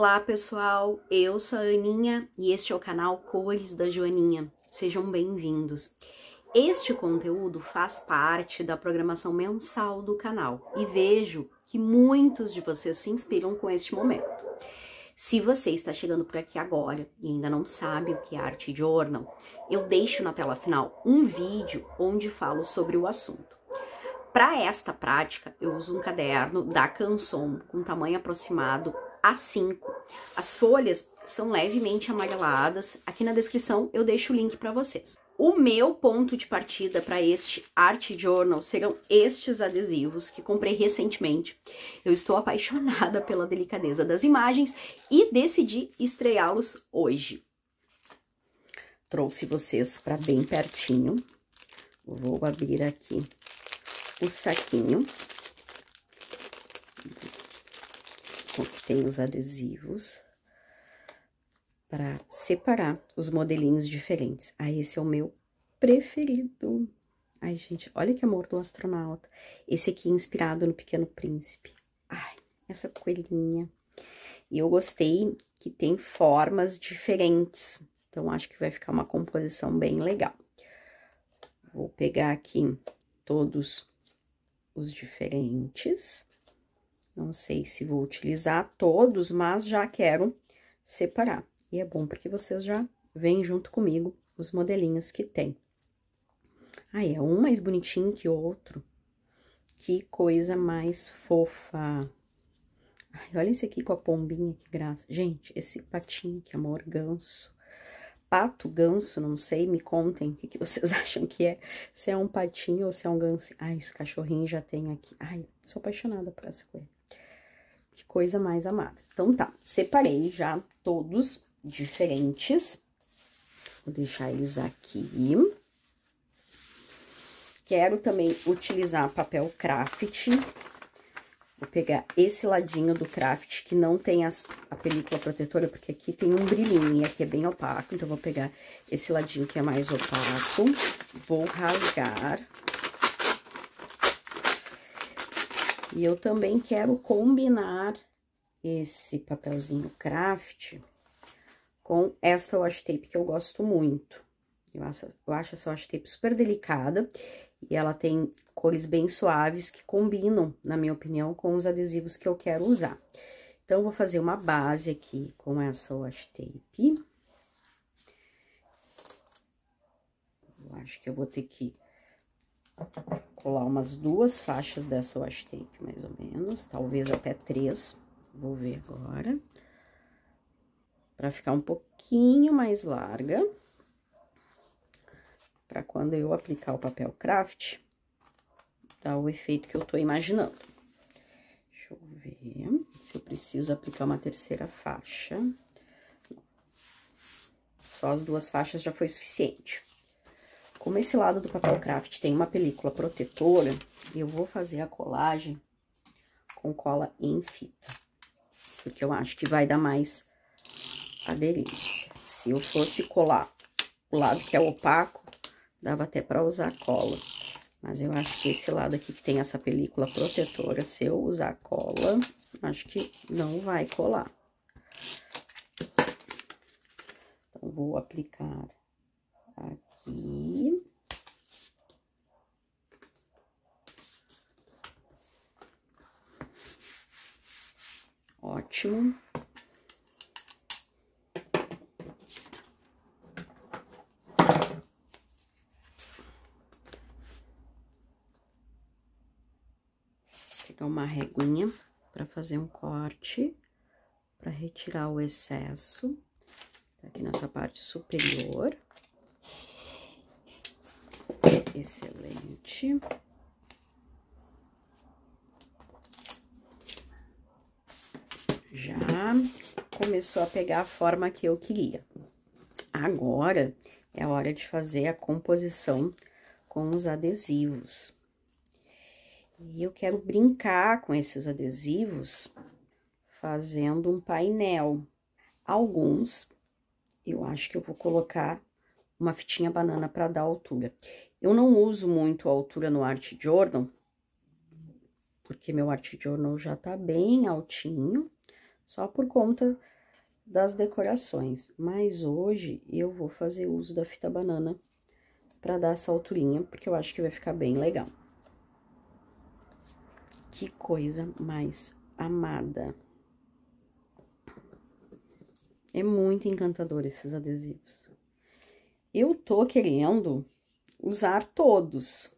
Olá pessoal, eu sou a Aninha e este é o canal Cores da Joaninha. Sejam bem-vindos. Este conteúdo faz parte da programação mensal do canal e vejo que muitos de vocês se inspiram com este momento. Se você está chegando por aqui agora e ainda não sabe o que é Art Journal, eu deixo na tela final um vídeo onde falo sobre o assunto. Para esta prática, eu uso um caderno da Canson com tamanho aproximado A5. As folhas são levemente amareladas. Aqui na descrição eu deixo o link para vocês. O meu ponto de partida para este Art Journal serão estes adesivos que comprei recentemente. Eu estou apaixonada pela delicadeza das imagens e decidi estreá-los hoje. Trouxe vocês para bem pertinho. Vou abrir aqui o saquinho que tem os adesivos para separar os modelinhos diferentes. Esse é o meu preferido. Ai, gente, olha que amor do astronauta. Esse aqui é inspirado no Pequeno Príncipe. Ai, essa coelhinha. E eu gostei que tem formas diferentes. Então, acho que vai ficar uma composição bem legal. Vou pegar aqui todos os diferentes. Não sei se vou utilizar todos, mas já quero separar. E é bom porque vocês já veem junto comigo os modelinhos que tem. Ai, é um mais bonitinho que o outro. Que coisa mais fofa. Ai, olha esse aqui com a pombinha, que graça. Gente, esse patinho, que amor, ganso. Pato, ganso, não sei, me contem o que vocês acham que é. Se é um patinho ou se é um ganso. Ai, esse cachorrinho já tem aqui. Ai, sou apaixonada por essa coisa. Que coisa mais amada. Então tá, separei já todos diferentes. Vou deixar eles aqui. Quero também utilizar papel craft. Vou pegar esse ladinho do craft que não tem a película protetora, porque aqui tem um brilhinho e aqui é bem opaco. Então, vou pegar esse ladinho que é mais opaco. Vou rasgar. E eu também quero combinar esse papelzinho craft com esta washi tape que eu gosto muito. Eu acho essa washi tape super delicada e ela tem cores bem suaves que combinam, na minha opinião, com os adesivos que eu quero usar. Então, eu vou fazer uma base aqui com essa washi tape. Eu acho que eu vou ter que colar umas 2 faixas dessa washi tape, mais ou menos, talvez até 3, vou ver agora, para ficar um pouquinho mais larga, para quando eu aplicar o papel craft, dar o efeito que eu tô imaginando. Deixa eu ver se eu preciso aplicar uma 3ª faixa. Só as 2 faixas já foi suficiente. Como esse lado do papel craft tem uma película protetora, eu vou fazer a colagem com cola em fita. Porque eu acho que vai dar mais aderência. Se eu fosse colar o lado que é opaco, dava até para usar cola. Mas eu acho que esse lado aqui que tem essa película protetora, se eu usar cola, acho que não vai colar. Então, vou aplicar aqui. Ótimo. Vou pegar uma reguinha para fazer um corte, para retirar o excesso. Tá aqui nessa parte superior. Excelente. Já começou a pegar a forma que eu queria. Agora é a hora de fazer a composição com os adesivos. E eu quero brincar com esses adesivos fazendo um painel. Alguns eu acho que eu vou colocar uma fitinha banana para dar altura. Eu não uso muito a altura no Art Journal, porque meu Art Journal já tá bem altinho, só por conta das decorações. Mas hoje eu vou fazer uso da fita banana pra dar essa alturinha, porque eu acho que vai ficar bem legal. Que coisa mais amada. É muito encantador esses adesivos. Eu tô querendo usar todos.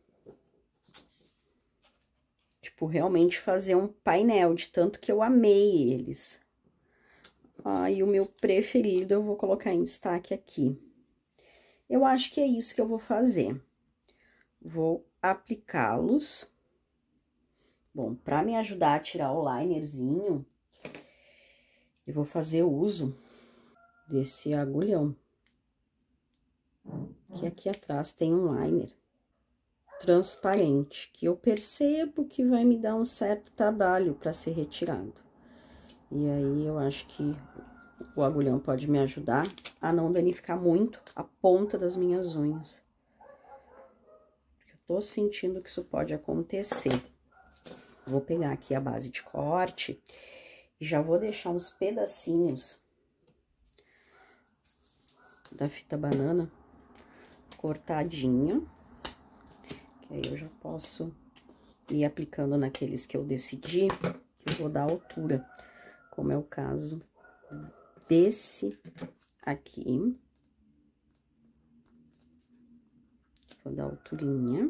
Tipo, realmente fazer um painel, de tanto que eu amei eles. E o meu preferido eu vou colocar em destaque aqui. Eu acho que é isso que eu vou fazer. Vou aplicá-los. Bom, pra me ajudar a tirar o linerzinho, eu vou fazer uso desse agulhão. Que aqui atrás tem um liner transparente, que eu percebo que vai me dar um certo trabalho para ser retirado. E aí, eu acho que o agulhão pode me ajudar a não danificar muito a ponta das minhas unhas. Eu tô sentindo que isso pode acontecer. Vou pegar aqui a base de corte e já vou deixar uns pedacinhos da fita banana cortadinha, que aí eu já posso ir aplicando naqueles que eu decidi que eu vou dar altura, como é o caso desse aqui. Vou dar alturinha.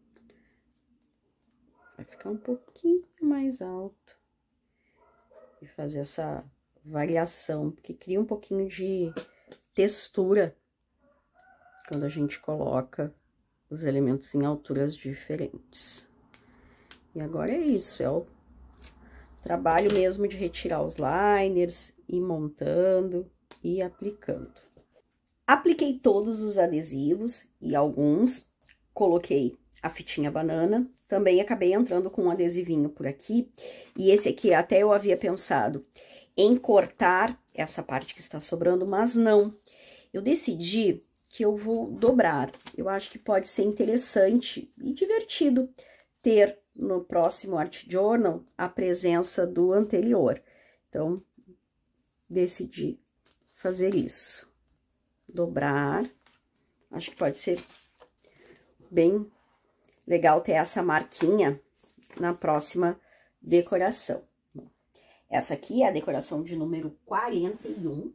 Vai ficar um pouquinho mais alto. E fazer essa variação, porque cria um pouquinho de textura quando a gente coloca os elementos em alturas diferentes. E agora é isso, é o trabalho mesmo de retirar os liners, ir montando e aplicando. Apliquei todos os adesivos e alguns coloquei a fitinha banana. Também acabei entrando com um adesivinho por aqui. E esse aqui até eu havia pensado em cortar essa parte que está sobrando, mas não. Eu decidi que eu vou dobrar. Eu acho que pode ser interessante e divertido ter no próximo Art Journal a presença do anterior. Então, decidi fazer isso. Dobrar. Acho que pode ser bem legal ter essa marquinha na próxima decoração. Essa aqui é a decoração de número 41.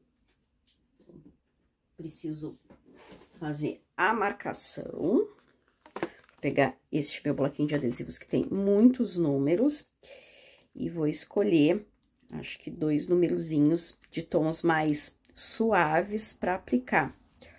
Preciso fazer a marcação. Vou pegar este meu bloquinho de adesivos que tem muitos números e vou escolher, acho que 2 numerozinhos de tons mais suaves para aplicar.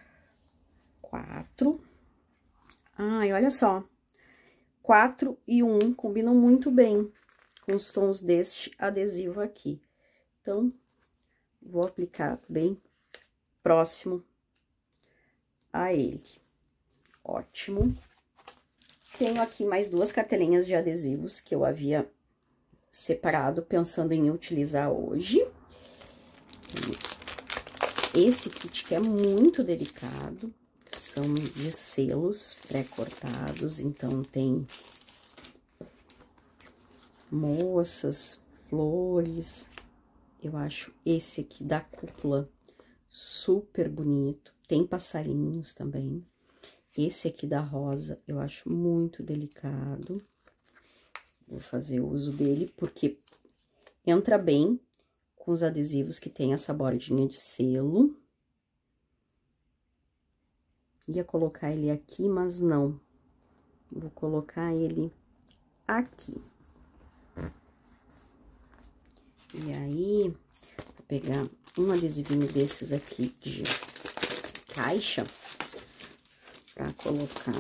4. Ai, olha só. 4 e 1 combinam muito bem com os tons deste adesivo aqui. Então, vou aplicar bem próximo a ele. Ótimo. Tenho aqui mais 2 cartelinhas de adesivos que eu havia separado, pensando em utilizar hoje. Esse kit que é muito delicado, são de selos pré-cortados, então tem moças, flores. Eu acho esse aqui da cúpula super bonito, tem passarinhos também. Esse aqui da rosa eu acho muito delicado. Vou fazer uso dele porque entra bem com os adesivos que tem essa bordinha de selo. Ia colocar ele aqui, mas não. Vou colocar ele aqui. E aí, vou pegar um adesivinho desses aqui de caixa pra colocar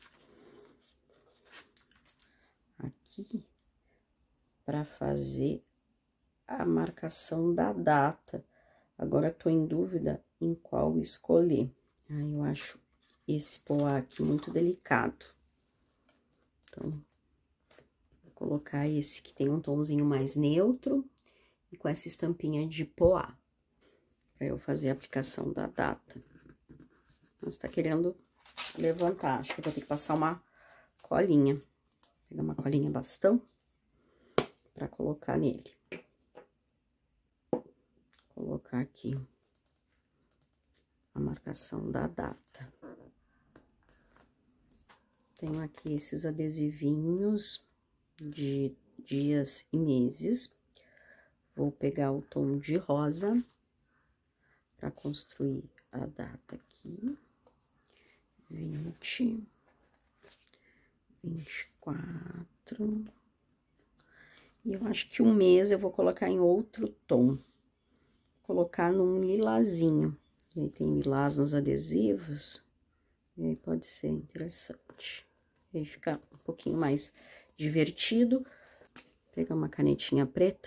aqui pra fazer a marcação da data. Agora, tô em dúvida em qual escolher. Aí, eu acho esse poá aqui muito delicado. Então, vou colocar esse que tem um tomzinho mais neutro e com essa estampinha de poá, pra eu fazer a aplicação da data. Mas tá querendo levantar, acho que eu vou ter que passar uma colinha. Vou pegar uma colinha bastão pra colocar nele. Vou colocar aqui a marcação da data. Tenho aqui esses adesivinhos de dias e meses. Vou pegar o tom de rosa para construir a data aqui. 20, 24. E eu acho que o mês eu vou colocar em outro tom. Vou colocar num lilazinho. E aí tem lilás nos adesivos. E aí pode ser interessante. E aí fica um pouquinho mais divertido. Vou pegar uma canetinha preta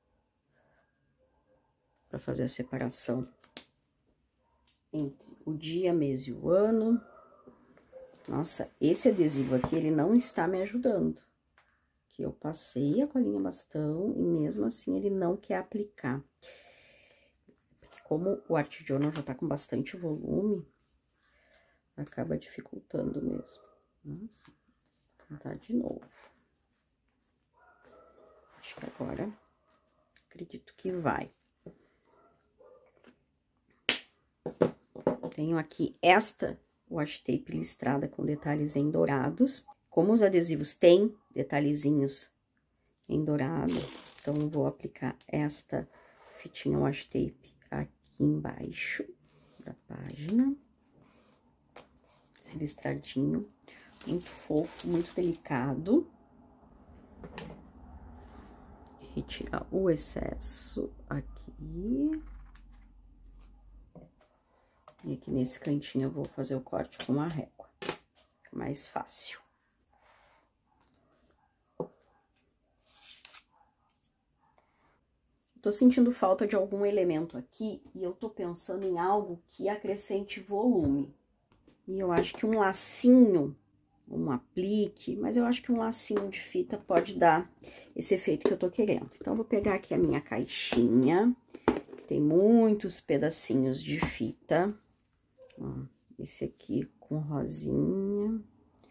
para fazer a separação entre o dia, mês e o ano. Nossa, esse adesivo aqui, ele não está me ajudando. Que eu passei a colinha bastão e mesmo assim ele não quer aplicar. Como o Art Journal já tá com bastante volume, acaba dificultando mesmo. Nossa, vou tentar de novo. Acho que agora, acredito que vai. Tenho aqui esta washi tape listrada com detalhes em dourados. Como os adesivos têm detalhezinhos em dourado, então eu vou aplicar esta fitinha washi tape aqui embaixo da página. Esse listradinho, muito fofo, muito delicado. Retirar o excesso aqui. E aqui nesse cantinho eu vou fazer o corte com a régua, fica mais fácil. Tô sentindo falta de algum elemento aqui e eu tô pensando em algo que acrescente volume. E eu acho que um lacinho, um aplique, mas eu acho que um lacinho de fita pode dar esse efeito que eu tô querendo. Então, eu vou pegar aqui a minha caixinha, que tem muitos pedacinhos de fita. Ó, esse aqui com rosinha,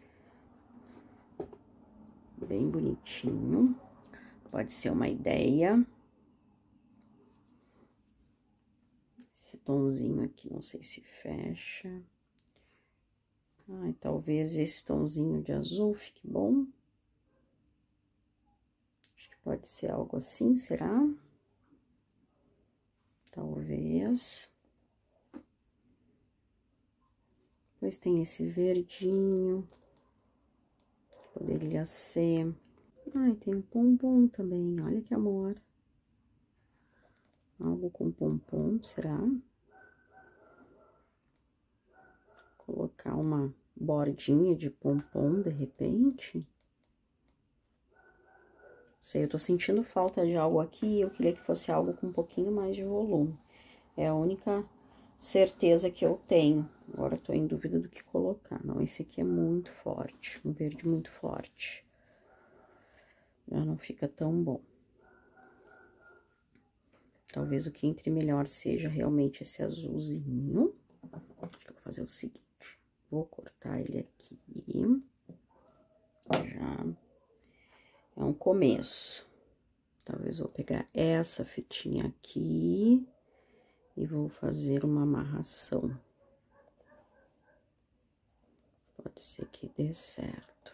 bem bonitinho, pode ser uma ideia. Esse tomzinho aqui, não sei se fecha. Ai, talvez esse tomzinho de azul fique bom. Acho que pode ser algo assim, será? Talvez. Depois tem esse verdinho, poderia ser. Ai, tem um pompom também, olha que amor. Algo com pompom, será? Colocar uma bordinha de pompom, de repente. Sei, eu tô sentindo falta de algo aqui, eu queria que fosse algo com um pouquinho mais de volume. É a única certeza que eu tenho. Agora eu tô em dúvida do que colocar. Não, esse aqui é muito forte, um verde muito forte. Já não fica tão bom. Talvez o que entre melhor seja realmente esse azulzinho. Acho que eu vou fazer o seguinte, vou cortar ele aqui. Já é um começo. Talvez eu vou pegar essa fitinha aqui e vou fazer uma amarração. Pode ser que dê certo.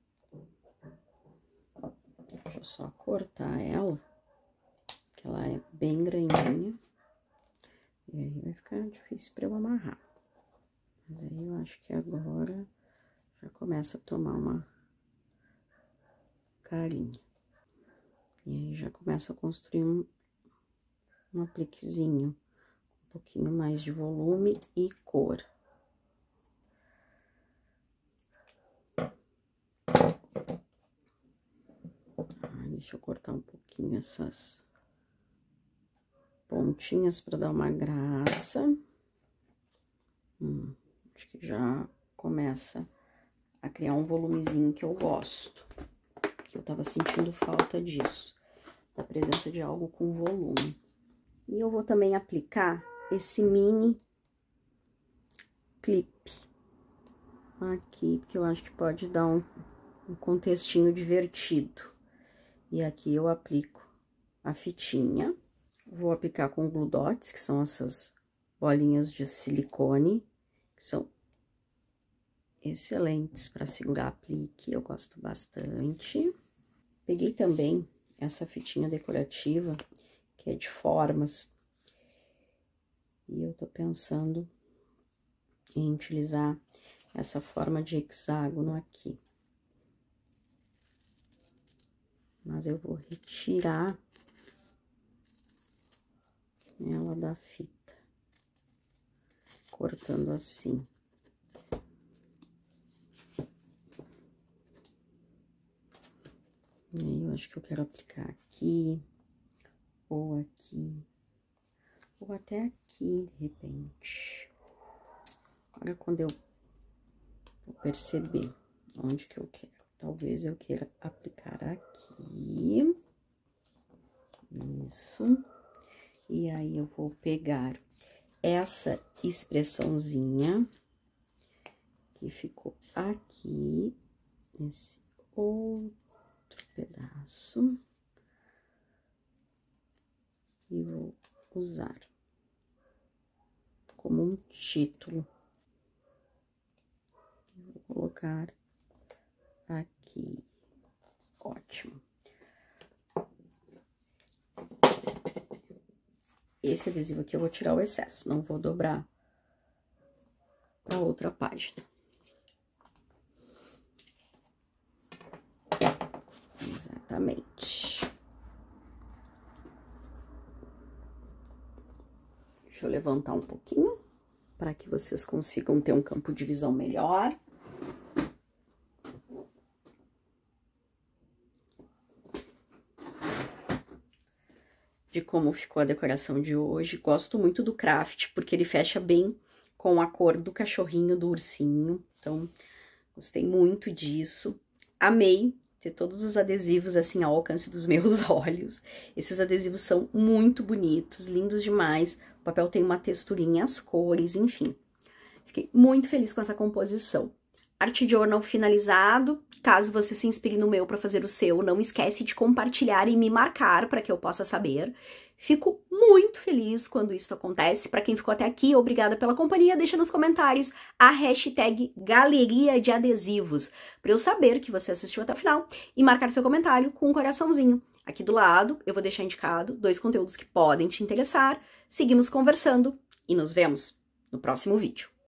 Deixa eu só cortar ela, que ela é bem grandinha. E aí vai ficar difícil para eu amarrar. Mas aí eu acho que agora já começa a tomar uma carinha. E aí já começa a construir um apliquezinho, um pouquinho mais de volume e cor. Deixa eu cortar um pouquinho essas pontinhas para dar uma graça. Acho que já começa a criar um volumezinho que eu gosto. Eu tava sentindo falta disso, da presença de algo com volume. E eu vou também aplicar esse mini clipe aqui, porque eu acho que pode dar um contextinho divertido. E aqui eu aplico a fitinha, Vou aplicar com Glue Dots, que são essas bolinhas de silicone, que são excelentes para segurar aplique, eu gosto bastante. Peguei também essa fitinha decorativa, que é de formas, e eu tô pensando em utilizar essa forma de hexágono aqui. Mas eu vou retirar ela da fita, cortando assim. E aí, eu acho que eu quero aplicar aqui, ou até aqui, de repente. Agora, quando eu vou perceber onde que eu quero, talvez eu queira aplicar aqui. Isso. E aí, eu vou pegar essa expressãozinha que ficou aqui, nesse outro pedaço, e vou usar como um título. Vou colocar aqui. Ótimo. Esse adesivo aqui eu vou tirar o excesso, não vou dobrar para outra página. Exatamente. Deixa eu levantar um pouquinho, para que vocês consigam ter um campo de visão melhor. De como ficou a decoração de hoje. Gosto muito do craft, porque ele fecha bem com a cor do cachorrinho, do ursinho. Então, gostei muito disso. Amei ter todos os adesivos assim ao alcance dos meus olhos. Esses adesivos são muito bonitos, lindos demais. O papel tem uma texturinha, as cores, enfim. Fiquei muito feliz com essa composição. Art Journal finalizado. Caso você se inspire no meu para fazer o seu, não esquece de compartilhar e me marcar para que eu possa saber. Fico muito feliz quando isso acontece. Para quem ficou até aqui, obrigada pela companhia. Deixa nos comentários a hashtag Galeria de Adesivos, para eu saber que você assistiu até o final e marcar seu comentário com um coraçãozinho. Aqui do lado, eu vou deixar indicado 2 conteúdos que podem te interessar. Seguimos conversando e nos vemos no próximo vídeo.